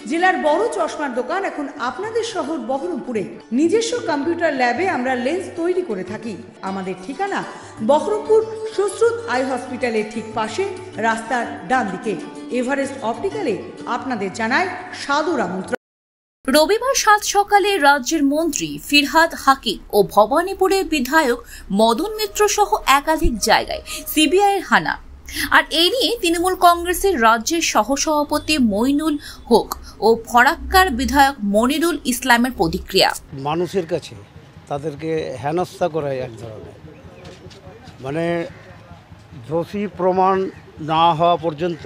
জেলার বড় চশমার দোকান এখন আপনাদের শহর বহরমপুরে। নিজস্ব কম্পিউটার ল্যাবে আমরা লেন্স তৈরি করে থাকি। আমাদের ঠিকানা বহরমপুর সুশ্রুত আই হসপিটালের ঠিক পাশে, রাস্তার ডান দিকে। এভারেস্ট অপটিক্যালে আপনাদের জানায় সাদর আমন্ত্রণ। রবিবার সাত সকালে রাজ্যের মন্ত্রী ফিরহাদ হাকিম ও ভবানীপুরের বিধায়ক মদন মিত্র সহ একাধিক জায়গায় সিবিআইয়ের হানা। আর এই নিয়ে তৃণমূল কংগ্রেসের রাজ্যের সহসভাপতি মইনুল হক ও ফরাক্কার বিধায়ক মনিরুল ইসলামের প্রতিক্রিয়া। মানুষের কাছে তাদেরকে হেনস্থা করা এক ধরনের, মানে দোষী প্রমাণ না হওয়া পর্যন্ত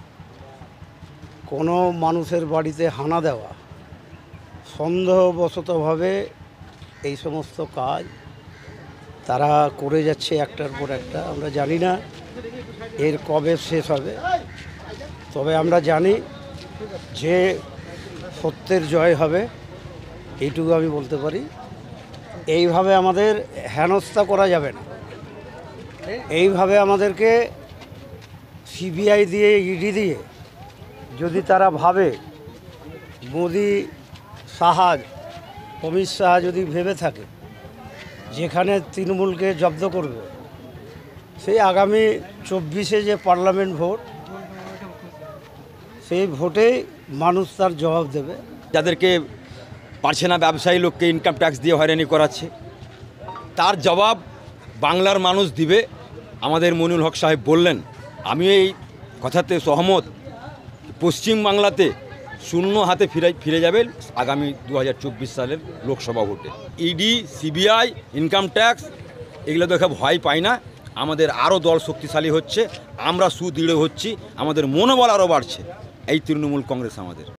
কোনো মানুষের বাড়িতে হানা দেওয়া, সন্দেহবশতভাবে এই সমস্ত কাজ তারা করে যাচ্ছে একটার পর একটা। আমরা জানি না এর কবে শেষ হবে, তবে আমরা জানি যে সত্যের জয় হবে, এইটুকু আমি বলতে পারি। এইভাবে আমাদের হেনস্থা করা যাবে না। এইভাবে আমাদেরকে সিবিআই দিয়ে, ইডি দিয়ে, যদি তারা ভাবে মোদি সাহা, অমিত শাহ যদি ভেবে থাকে যেখানে তৃণমূলকে জব্দ করবে, সেই আগামী 24-এ যে পার্লামেন্ট ভোট, সেই ভোটেই মানুষ তার জবাব দেবে। যাদেরকে পারছে না ব্যবসায়ী লোককে ইনকাম ট্যাক্স দিয়ে হয়রানি করাচ্ছে, তার জবাব বাংলার মানুষ দিবে। আমাদের মনিরুল হক সাহেব বললেন, আমি এই কথাতে সহমত। পশ্চিম বাংলাতে শূন্য হাতে ফিরে যাবে আগামী 2024 সালের লোকসভা ভোটে। ইডি, সিবিআই, ইনকাম ট্যাক্স এগুলো দেখে ভয় পাই না। আমাদের আরও দল শক্তিশালী হচ্ছে, আমরা সুদৃঢ় হচ্ছি, আমাদের মনোবল আরও বাড়ছে। এই তৃণমূল কংগ্রেস আমাদের।